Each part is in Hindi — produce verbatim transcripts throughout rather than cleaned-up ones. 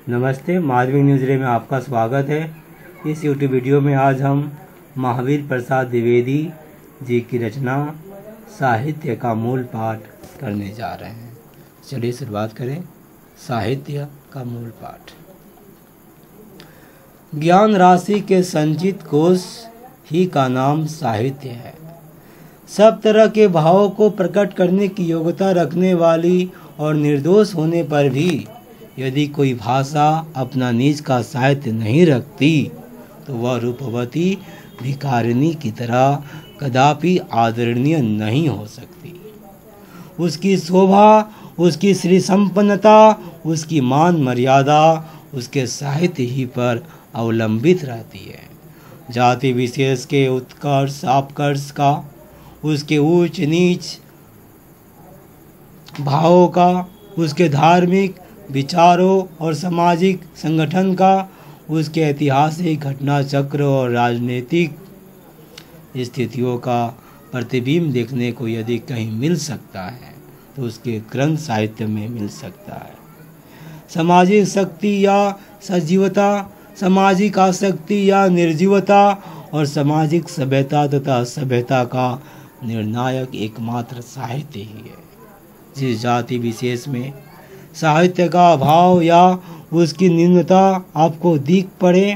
नमस्ते, माधवी न्यूज़ डे में आपका स्वागत है। इस यूट्यूब वीडियो में आज हम महावीर प्रसाद द्विवेदी जी की रचना साहित्य का मूल पाठ करने जा रहे हैं। चलिए शुरुआत करें। साहित्य का मूल पाठ। ज्ञान राशि के संचित कोश ही का नाम साहित्य है। सब तरह के भावों को प्रकट करने की योग्यता रखने वाली और निर्दोष होने पर भी यदि कोई भाषा अपना निज का साहित्य नहीं रखती तो वह रूपवती भिखारिणी की तरह कदापि आदरणीय नहीं हो सकती। उसकी शोभा, उसकी श्री संपन्नता, उसकी मान मर्यादा उसके साहित्य ही पर अवलंबित रहती है। जाति विशेष के उत्कर्ष अपकर्ष का, उसके ऊंच नीच भावों का, उसके धार्मिक विचारों और सामाजिक संगठन का, उसके ऐतिहासिक घटना चक्र और राजनीतिक स्थितियों का प्रतिबिंब देखने को यदि कहीं मिल सकता है तो उसके ग्रंथ साहित्य में मिल सकता है। सामाजिक शक्ति या सजीवता, सामाजिक आसक्ति या निर्जीवता और सामाजिक सभ्यता तथा सभ्यता का निर्णायक एकमात्र साहित्य ही है। जिस जाति विशेष में साहित्य का अभाव या उसकी न्यूनता आपको दिख पड़े,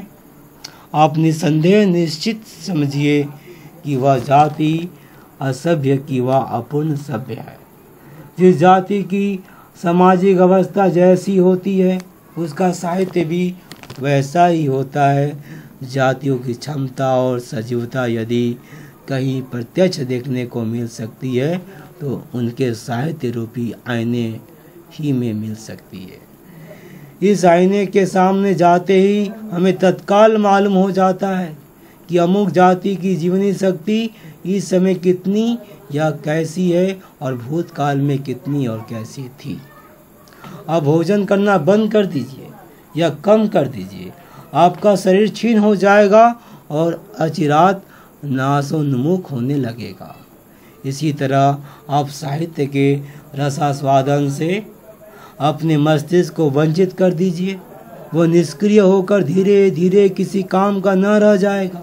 आप निसंदेह निश्चित समझिए कि वह जाति असभ्य की वह अपूर्ण सभ्य है। जिस जाति की सामाजिक अवस्था जैसी होती है उसका साहित्य भी वैसा ही होता है। जातियों की क्षमता और सजीवता यदि कहीं प्रत्यक्ष देखने को मिल सकती है तो उनके साहित्य रूपी आईने ही में मिल सकती है। इस आईने के सामने जाते ही हमें तत्काल मालूम हो जाता है कि अमुक जाति की जीवनी शक्ति इस समय कितनी या कैसी है और भूतकाल में कितनी और कैसी थी। अब भोजन करना बंद कर दीजिए या कम कर दीजिए, आपका शरीर क्षीण हो जाएगा और अचिरात नासोन्मुख होने लगेगा। इसी तरह आप साहित्य के रसास्वादन से अपने मस्तिष्क को वंचित कर दीजिए, वो निष्क्रिय होकर धीरे धीरे किसी काम का न रह जाएगा।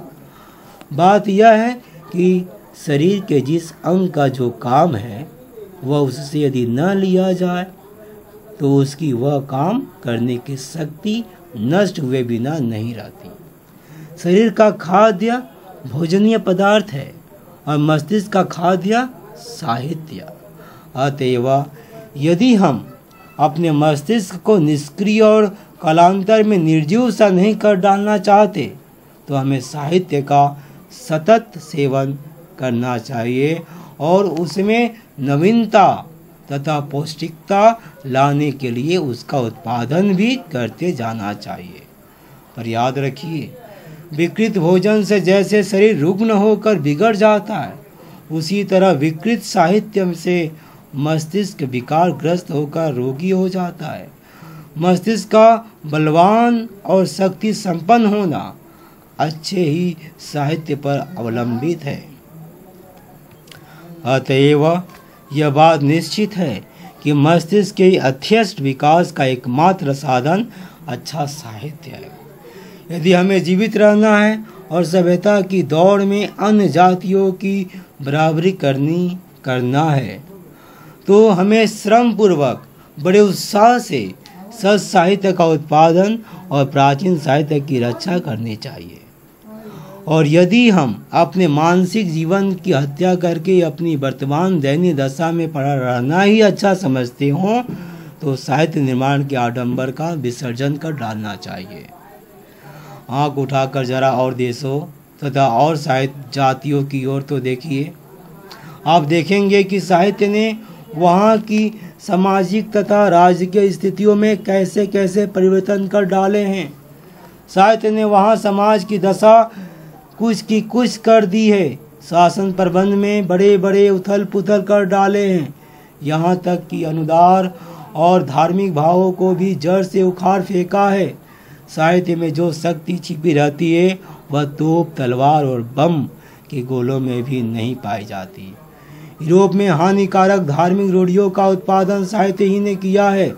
बात यह है कि शरीर के जिस अंग का जो काम है वह उससे यदि न लिया जाए तो उसकी वह काम करने की शक्ति नष्ट हुए बिना नहीं रहती। शरीर का खाद्य भोजनीय पदार्थ है और मस्तिष्क का खाद्य साहित्य। अतएव यदि हम अपने मस्तिष्क को निष्क्रिय और कालांतर में निर्जीव सा नहीं कर डालना चाहते तो हमें साहित्य का सतत सेवन करना चाहिए और उसमें नवीनता तथा पौष्टिकता लाने के लिए उसका उत्पादन भी करते जाना चाहिए। पर याद रखिए, विकृत भोजन से जैसे शरीर रुग्ण होकर बिगड़ जाता है उसी तरह विकृत साहित्य से मस्तिष्क विकार ग्रस्त होकर रोगी हो जाता है। मस्तिष्क का बलवान और शक्ति संपन्न होना अच्छे ही साहित्य पर अवलंबित है। अतएव यह बात निश्चित है कि मस्तिष्क के अत्यस्त विकास का एकमात्र साधन अच्छा साहित्य है। यदि हमें जीवित रहना है और सभ्यता की दौड़ में अन्य जातियों की बराबरी करनी करना है तो हमें श्रम पूर्वक बड़े उत्साह से सत साहित्य का उत्पादन और प्राचीन साहित्य की रक्षा करनी चाहिए। और यदि हम अपने मानसिक जीवन की हत्या करके अपनी वर्तमान दैनिक दशा में पड़ा रहना ही अच्छा समझते हों तो साहित्य निर्माण के आडंबर का विसर्जन कर डालना चाहिए। आँख उठाकर जरा और देशों तथा और साहित्य जातियों की ओर तो देखिए। आप देखेंगे कि साहित्य ने वहाँ की सामाजिक तथा राजकीय स्थितियों में कैसे कैसे परिवर्तन कर डाले हैं। साहित्य ने वहाँ समाज की दशा कुछ की कुछ कर दी है। शासन प्रबंध में बड़े बड़े उथल पुथल कर डाले हैं। यहाँ तक कि अनुदार और धार्मिक भावों को भी जड़ से उखाड़ फेंका है। साहित्य में जो शक्ति छिपी रहती है वह तोप, तलवार और बम के गोलों में भी नहीं पाई जाती। यूरोप में हानिकारक धार्मिक रूढ़ियों का उत्पादन साहित्य ही ने किया है।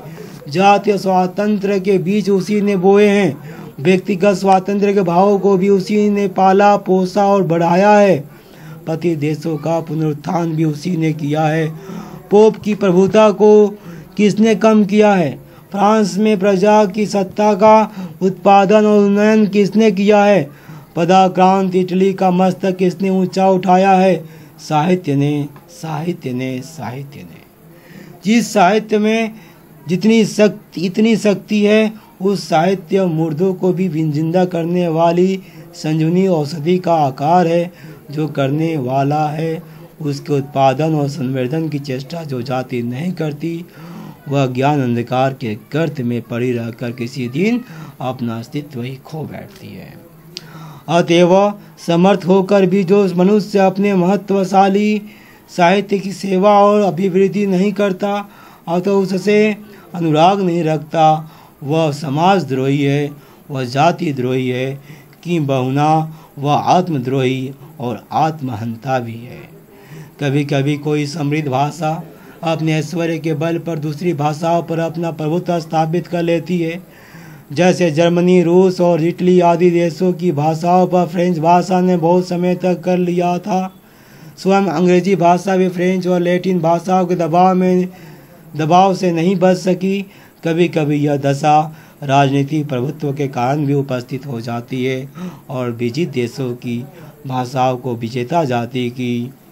जातीय स्वातंत्र के बीज उसी ने बोए हैं। व्यक्तिगत स्वातंत्र के भाव को भी उसी ने पाला पोसा और बढ़ाया है। पति देशों का पुनरुत्थान भी उसी ने किया है। पोप की प्रभुता को किसने कम किया है? फ्रांस में प्रजा की सत्ता का उत्पादन और उन्नयन किसने किया है? पदाक्रांत इटली का मस्तक किसने ऊंचा उठाया है? साहित्य ने, साहित्य ने, साहित्य ने। जिस साहित्य में जितनी शक्ति इतनी शक्ति है, उस साहित्य मुर्दों को भी जिंदा करने वाली संजीवनी औषधि का आकार है। जो करने वाला है उसके उत्पादन और संवर्धन की चेष्टा जो जाति नहीं करती, वह ज्ञान अंधकार के गर्त में पड़ी रहकर किसी दिन अपना अस्तित्व ही खो बैठती है। अतएव समर्थ होकर भी जो मनुष्य अपने महत्वशाली साहित्य की सेवा और अभिवृद्धि नहीं करता और तो उससे अनुराग नहीं रखता, वह समाजद्रोही है, वह जाति द्रोही है, कि बहुना वह आत्मद्रोही और आत्महंता भी है। कभी कभी कोई समृद्ध भाषा अपने ऐश्वर्य के बल पर दूसरी भाषाओं पर अपना प्रभुत्व स्थापित कर लेती है। जैसे जर्मनी, रूस और इटली आदि देशों की भाषाओं पर फ्रेंच भाषा ने बहुत समय तक कर लिया था। स्वयं अंग्रेजी भाषा भी फ्रेंच और लैटिन भाषाओं के दबाव में दबाव से नहीं बच सकी। कभी कभी यह दशा राजनीतिक प्रभुत्व के कारण भी उपस्थित हो जाती है और विजित देशों की भाषाओं को विजेता जाति की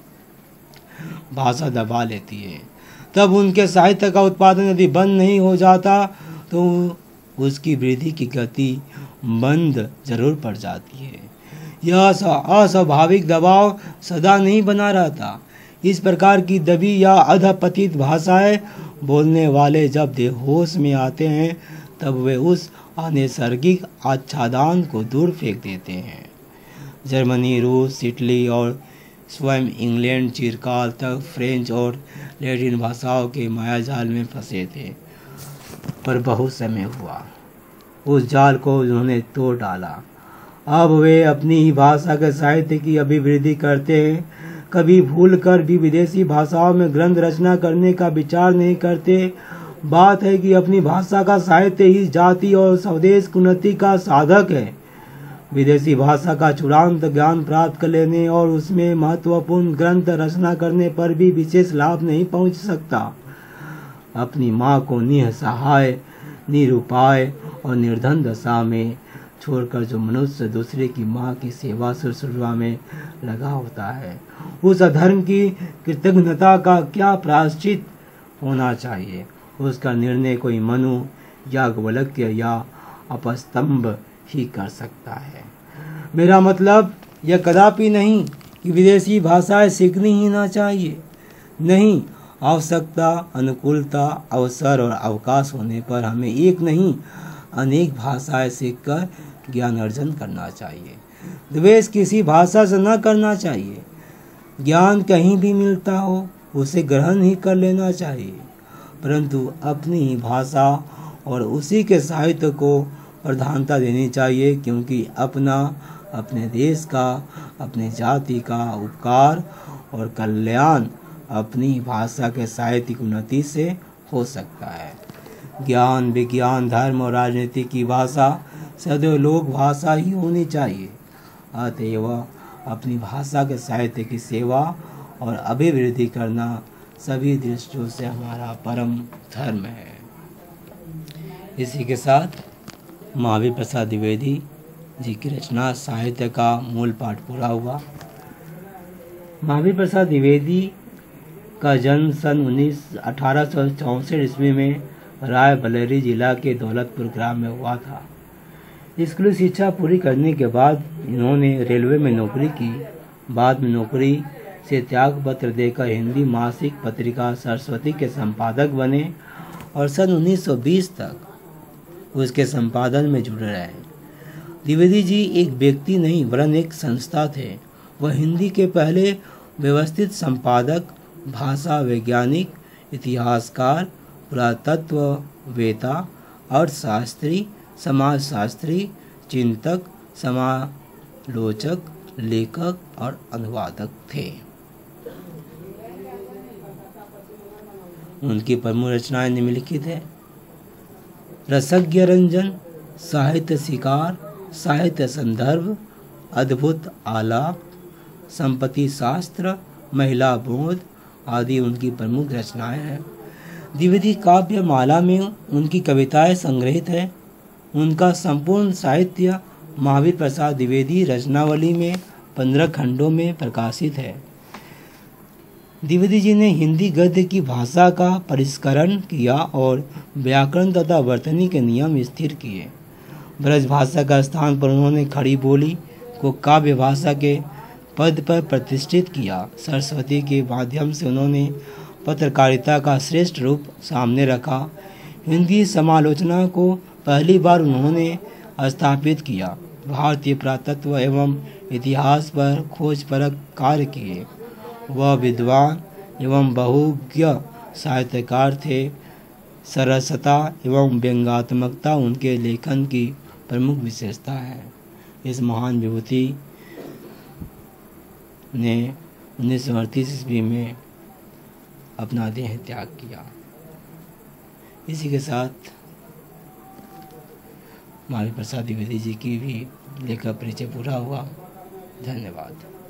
भाषा दबा लेती है। तब उनके साहित्य का उत्पादन यदि बंद नहीं हो जाता तो उसकी वृद्धि की गति मंद जरूर पड़ जाती है। यह अस्वाभाविक दबाव सदा नहीं बना रहता। इस प्रकार की दबी या अधपतित भाषाएं बोलने वाले जब देहोश में आते हैं तब वे उस अनैसर्गिक आच्छादन को दूर फेंक देते हैं। जर्मनी, रूस, इटली और स्वयं इंग्लैंड चिरकाल तक फ्रेंच और लैटिन भाषाओं के मायाजाल में फंसे थे, पर बहुत समय हुआ उस जाल को उन्होंने तोड़ डाला। अब वे अपनी ही भाषा के साहित्य की अभिवृद्धि करते हैं। कभी भूल कर भी विदेशी भाषाओं में ग्रंथ रचना करने का विचार नहीं करते। बात है कि अपनी भाषा का साहित्य ही जाति और स्वदेश की उन्नति का साधक है। विदेशी भाषा का चूड़ांत ज्ञान प्राप्त कर लेने और उसमें महत्वपूर्ण ग्रंथ रचना करने पर भी विशेष लाभ नहीं पहुंच सकता। अपनी माँ को निसहाय, निरुपाय और निर्धन दशा में छोड़कर जो मनुष्य दूसरे की माँ की सेवा शुश्रूषा में लगा होता है, उस अधर्म की कृतज्ञता का क्या प्रायश्चित होना चाहिए? उसका निर्णय कोई मनु, याज्ञवल्क्य या अपस्तंभ ही कर सकता है। मेरा मतलब यह कदापि नहीं कि विदेशी भाषाएं सीखनी ही ना चाहिए। नहीं, आवश्यकता, अनुकूलता, अवसर और अवकाश होने पर हमें एक नहीं अनेक भाषाएं सीखकर ज्ञान अर्जन करना चाहिए। द्वेष किसी भाषा से न करना चाहिए। ज्ञान कहीं भी मिलता हो उसे ग्रहण ही कर लेना चाहिए, परंतु अपनी ही भाषा और उसी के साहित्य को प्रधानता देनी चाहिए, क्योंकि अपना, अपने देश का, अपने जाति का उपकार और कल्याण अपनी भाषा के साहित्यिक उन्नति से हो सकता है। ज्ञान, विज्ञान, धर्म और राजनीति की भाषा सदैव लोक भाषा ही होनी चाहिए। अतएव अपनी भाषा के साहित्य की सेवा और अभिवृद्धि करना सभी दृष्टियों से हमारा परम धर्म है। इसी के साथ महावीर प्रसाद द्विवेदी जी की रचना साहित्य का मूल पाठ पूरा हुआ। महावीर प्रसाद द्विवेदी का जन्म सन उन्नीस अठारह सौ चौंसठ ईस्वी में रायबरेली जिला के दौलतपुर ग्राम में हुआ था। स्कूली शिक्षा पूरी करने के बाद इन्होंने रेलवे में नौकरी की। बाद में नौकरी से त्याग पत्र देकर हिंदी मासिक पत्रिका सरस्वती के संपादक बने और सन उन्नीस सौ बीस तक उसके संपादन में जुड़े रहे। द्विवेदी जी एक व्यक्ति नहीं वरन एक संस्था थे। वह हिंदी के पहले व्यवस्थित संपादक, भाषा वैज्ञानिक, इतिहासकार, पुरातत्ववेता, अर्थशास्त्री, समाजशास्त्री, चिंतक, समालोचक, लेखक और अनुवादक थे। उनकी प्रमुख रचनाएं निम्नलिखित है। रसज्ञ रंजन, साहित्य शिकार, साहित्य संदर्भ, अद्भुत आलाप, संपत्ति शास्त्र, महिला बोध आदि उनकी प्रमुख रचनाएं हैं। द्विवेदी काव्य माला में उनकी कविताएं संग्रहित है। उनका संपूर्ण साहित्य महावीर प्रसाद द्विवेदी रचनावली में पंद्रह खंडों में प्रकाशित है। द्विवेदी जी ने हिंदी गद्य की भाषा का परिष्करण किया और व्याकरण तथा वर्तनी के नियम स्थिर किए। ब्रज भाषा का स्थान पर उन्होंने खड़ी बोली को काव्य भाषा के पद पर प्रतिष्ठित किया। सरस्वती के माध्यम से उन्होंने पत्रकारिता का श्रेष्ठ रूप सामने रखा। हिंदी समालोचना को पहली बार उन्होंने स्थापित किया। भारतीय पुरातत्व एवं इतिहास पर खोज परख कार्य किए। वह विद्वान एवं बहुज्ञ साहित्यकार थे। सरसता एवं व्यंग्यात्मकता उनके लेखन की प्रमुख विशेषता है। इस महान विभूति ने उन्नीस सौ अड़तीस ईस्वी में अपना देह त्याग किया। इसी के साथ महावीर प्रसाद द्विवेदी जी की भी लेखक परिचय पूरा हुआ। धन्यवाद।